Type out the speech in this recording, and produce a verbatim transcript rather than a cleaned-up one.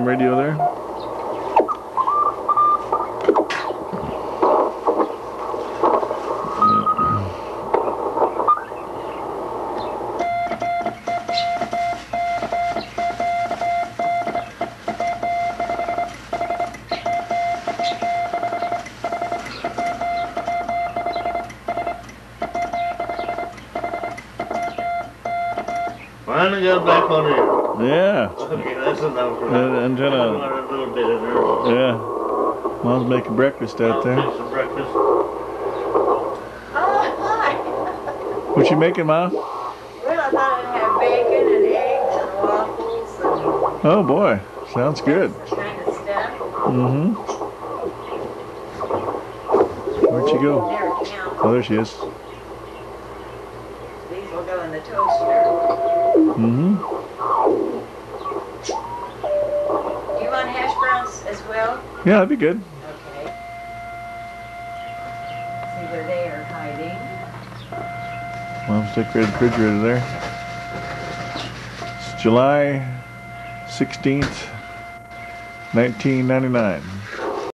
ham radio there. Finally got back on here. Yeah. Okay, that's enough for Uh, that. antenna. A little bit in there. Yeah. Mom's making breakfast out I'll there. make some breakfast. Oh, hi. What you making, Mom? Well, I thought I'd have bacon and eggs and waffles and Oh boy, sounds good. that kind of stuff. Mm-hmm. Where'd she go? Never count. Oh, there she is. These will go in the toaster. Mm-hmm. Do you want hash browns as well? Yeah, that'd be good. Okay. See where they are hiding. Mom's decorated refrigerator there. It's July sixteenth, nineteen ninety-nine.